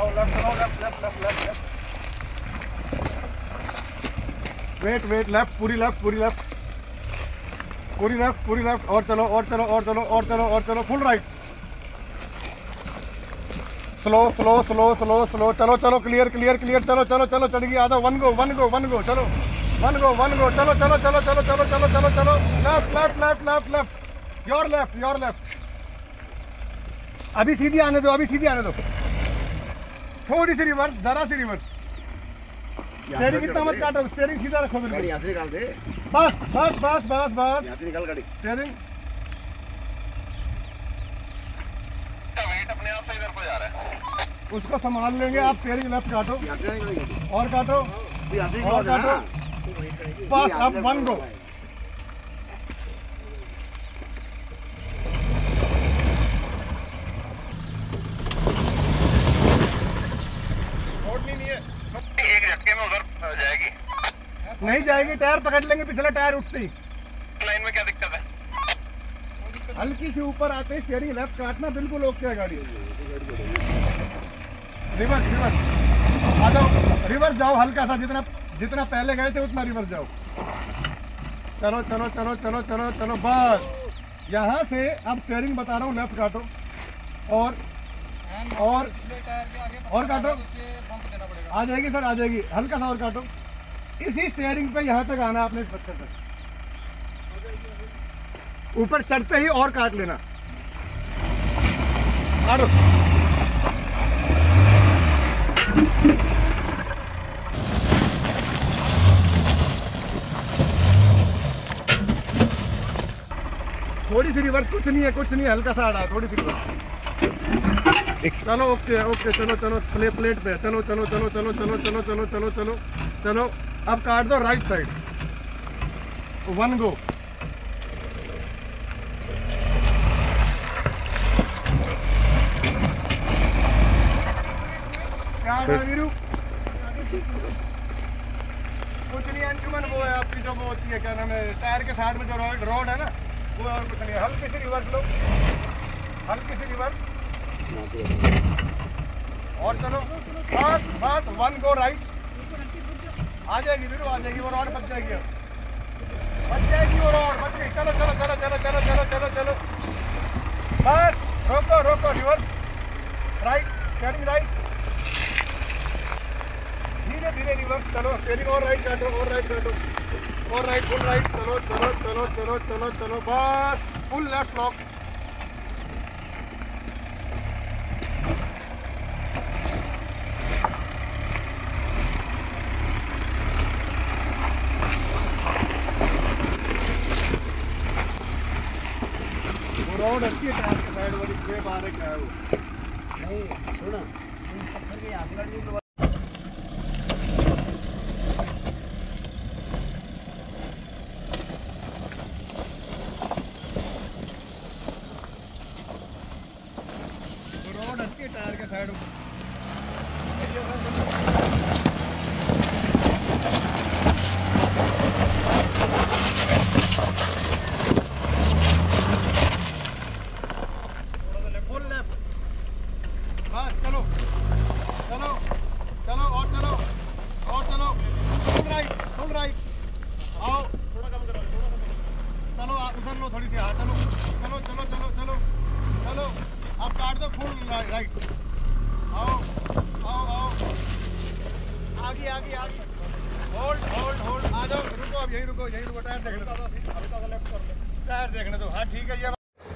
आओ लेफ्ट आओ, left left left left left, wait wait, left पूरी लेफ्ट पूरी लेफ्ट पूरी लेफ्ट पूरी लेफ्ट, और चलो और चलो और चलो और चलो और चलो, full right, slow slow slow slow slow, चलो चलो क्लियर क्लियर क्लियर, चलो चलो चलो चढ़ गई, आ जाओ, one go one go one go, चलो वन गो, चलो चलो चलो चलो चलो चलो चलो चलो, left left left left left, your left your left, अभी सीधी आने दो, अभी सीधी आने दो, थोड़ी सी रिवर्स, जरा सी रिवर्स, स्टीयरिंग इतना मत काटो, स्टीयरिंग सीधा रखो बिल्कुल, यहाँ से निकाल दे, बस बस बस बस बस, यहाँ से निकाल गाड़ी, स्टीयरिंग वेट अपने आप से इधर को जा रहा है, उसको संभाल लेंगे आप, स्टीयरिंग लेफ्ट काटो यहाँ से निकाल गाड़ी, और काटो यहाँ से और निकाल काटो, बस अब वन गो, छोड़नी नहीं है, एक झटके में उधर जाएगी, नहीं जाएगी, टायर पकड़ लेंगे, पिछला टायर उठते ही, लाइन में क्या दिक्कत है? हल्की सी ऊपर आते ही स्टीयरिंग लेफ्ट काटना, बिल्कुल ओके है गाड़ी, रिवर्स रिवर्स आ जाओ, रिवर्स जाओ हल्का सा, जितना जितना पहले गए थे उतना रिवर्स जाओ, चलो चलो चलो चलो चलो चलो, बस यहाँ से अब स्टीयरिंग बता रहा हूँ, लेफ्ट काटो और काटो, आ जाएगी सर, आ जाएगी, हल्का सा और काटो, इसी स्टीयरिंग पे यहाँ तक आना आपने, इस पत्थर तक ऊपर चढ़ते ही और काट लेना, काटो, थोड़ी सी रिवर्स, कुछ नहीं है, कुछ नहीं है, हल्का सा आ रहा है, थोड़ी सी रिवर्स, चलो ओके ओके, चलो चलो प्लेट पे, चलो चलो चलो चलो चलो चलो चलो चलो चलो चलो, अब काट दो राइट साइड, वन गो, कुछ नहीं अंजुमन, वो है आपकी जो वो होती है, क्या नाम है, टायर के साइड में जो रोड है ना, वो, और कुछ नहीं है, हल्की सी रिवर्स लो, हल्की सी रिवर्स और चलो, बस बस वन गो राइट, आ जाएगी फिर, आ जाएगी वो रोड, बच जाएगी, बच जाएगी वो रोड, बच गई, चलो चलो चलो चलो चलो चलो चलो चलो, बस रोको रोको, रिवर्स राइट, स्टीयरिंग राइट, धीरे धीरे रिवर्स, चलो स्टीयरिंग और राइट काटो, और राइट काटो, और राइट, फुल राइट, चलो चलो चलो चलो चलो चलो, बस फुल लेफ्ट लॉक, रोड अच्छी है, टायर के साइड वाली वे बाहर क्या है वो, नहीं सुनो, पत्थर के यहाँ से गाड़ी, रोड अच्छी है, टायर के साइड, थोड़ी सी, हाँ चलो चलो चलो चलो चलो चलो, अब काट दो फुल राइट, आओ आओ आओ, आगे आगे आगे, होल्ड होल्ड होल्ड, आ जाओ, रुको अब, यहीं रुको यहीं रुको, टायर देखने दो, टायर देखने दो, हाँ ठीक है, ये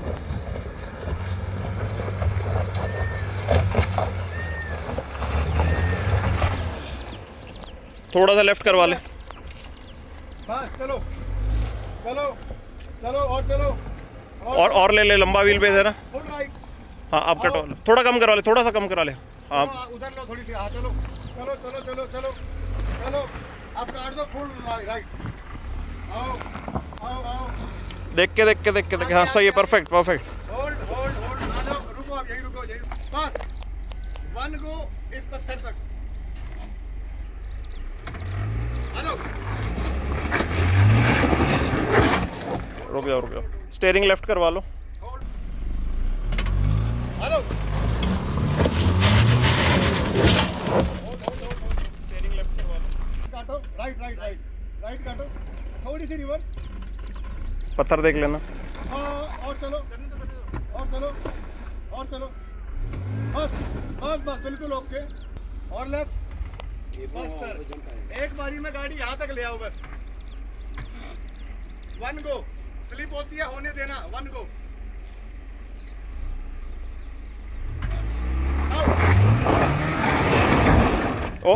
थोड़ा सा लेफ्ट करवा ले, बस चलो चलो चलो और चलो, और ले ले, लंबा व्हील बेस है ना, फुल राइट, हाँ अब कटवा ले, थोड़ा कम करवा ले, थोड़ा सा कम करा ले, हाँ उधर लो थोड़ी सी, हाँ चलो चलो चलो चलो चलो चलो, अब काट दो फुल राइट, आओ आओ आओ, देख के हाँ सही है, perfect perfect, hold hold hold, आ जाओ, रुको अब, यहीं रुको यहीं, बस वन गो इस पत्थर तक, आ जाओ, रुक जाओ, स्टीयरिंग लेफ्ट करवा लो, आ जाओ, राइट राइट राइट राइट काटो, थोड़ी सी रिवर्स, पत्थर देख लेना। और चलो और चलो और चलो, बस बस बस बिल्कुल ओके। और लेफ्ट, बस सर, एक बारी में गाड़ी यहाँ तक ले आओ बस। वन गो, स्लिप होती है होने देना, one go. Oh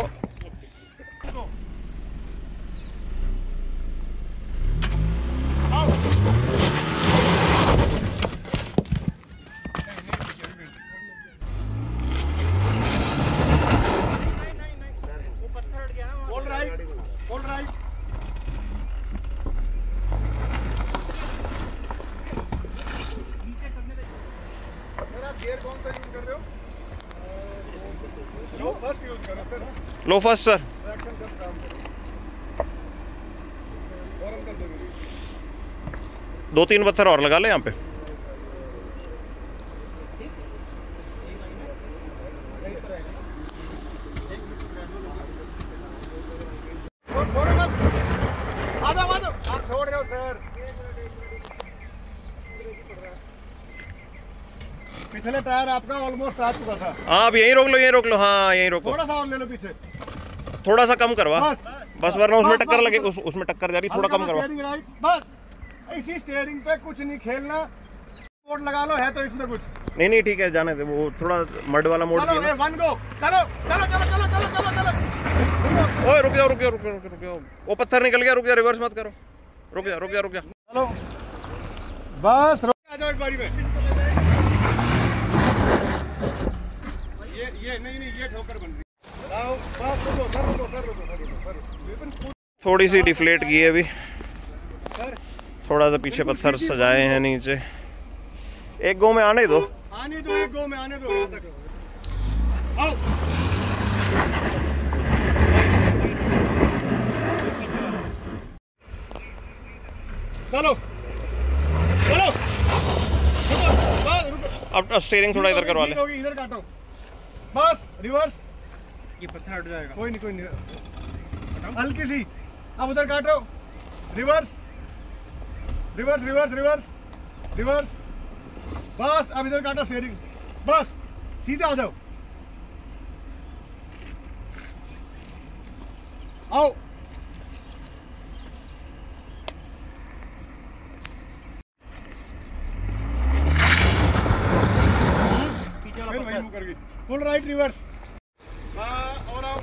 all right, मेरा गियर कौन सा यूज कर रहे हो? लो फर्स्ट यूज करो फिर लो फर्स्ट सर। ट्रैक्शन का काम करो, और अंदर दो मेरी। 2-3 पत्थर और लगा ले यहाँ पे। आप छोड़ रहे हो सर, पिछले टायर आपका ऑलमोस्ट आ चुका था। हाँ अब यहीं रोक लो, यहीं रोक लो। हाँ यहीं रोको, थोड़ा सा और ले लो पीछे, थोड़ा सा कम करवा बस बस, वरना उसमें बस, टक्कर बस, लगे, बस। उसमें टक्कर जा रही, थोड़ा कम करवा। स्टीयरिंग राइट, बस इसी स्टीयरिंग पे कुछ नहीं खेलना। मोड लगा लो, है तो इसमें कुछ नहीं नहीं ठीक है, जाने दे, वो थोड़ा मड वाला मोड चलो, चाहिए ना। वन गो, चलो चलो चलो चलो चलो चलो चलो। ओए रुक जाओ रुक जाओ रुक जाओ रुक जाओ, वो पत्थर निकल गया, रुक जा, रिवर्स मत करो, रुक जा रुक जा रुक जा। चलो बस आ जाओ एक बारी में। ये नहीं नहीं, ये ठोकर बन रही। आओ बस, रुको सर, रुको सर, रुको सर, रुको सर, थोड़ी सी डिफ्लेट की है अभी, सर थोड़ा सा पीछे पत्थर सजाए हैं नीचे। एक गो में आने दो, आने दो, एक गो में आने दो, यहाँ तक आओ। चलो चलो, रुको बस, रुको। अब स्टीयरिंग थोड़ा इधर करवा ले। इधर काटो, बस रिवर्स, ये पत्थर हट जाएगा। कोई नहीं कोई नहीं, हल्की सी, अब उधर काटो, reverse reverse reverse reverse reverse, बस अब इधर काटो स्टीयरिंग, बस सीधे आ जाओ, आओ। फिर वही मुँह कर गई, फुल राइट रिवर्स, और आओ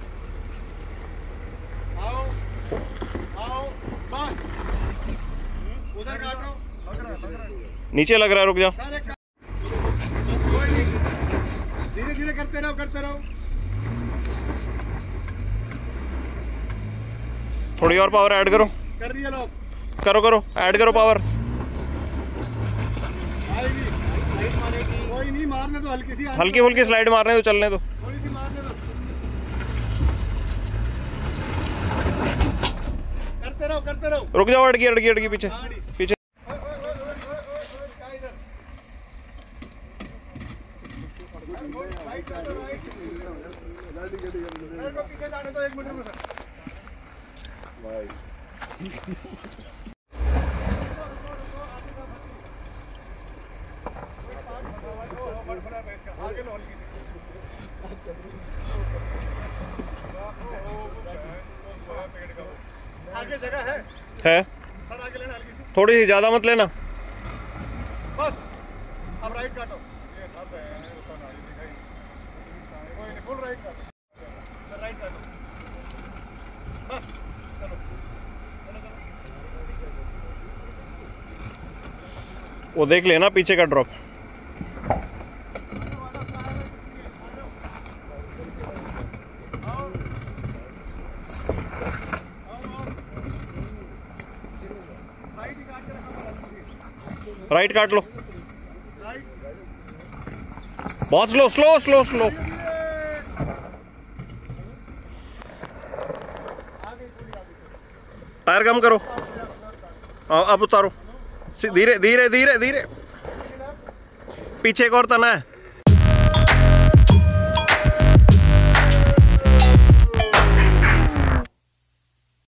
आओ आओ, बस उधर काटो, नीचे लग रहा है, रुक जाओ। सर एक कोई नहीं, धीरे धीरे करते रहो करते रहो। थोड़ी और पावर ऐड करो, कर दिया लोग, करो करो ऐड करो पावर। आएगी, कोई नहीं, मारने दो, हल्की सी, हल्की फुल्की स्लाइड मारने दो, चलने दो। थोड़ी सी मारने दो, करते रहो रुक जाओ, अड़की अड़की अड़की, पीछे पीछे। पीछे जाने दो, एक मिनट में आगे लो, हल्की आगे जगह है सर, आगे लेना हल्की सी, थोड़ी सी, ज्यादा मत लेना। बस अब राइट काटो, कोई नहीं, फुल राइट काटो, राइट काटो, बस चलो चलो चलो। वो देख लेना पीछे का ड्रॉप। राइट काट लो, बहुत slow slow slow slow. Tyre कम करो, अब उतारो, धीरे धीरे धीरे धीरे, पीछे एक और तना है।